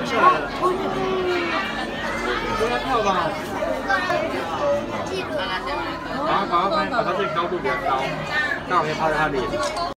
下来了。不要跳吧。把它这个高度比较高，刚好可以拍到他脸。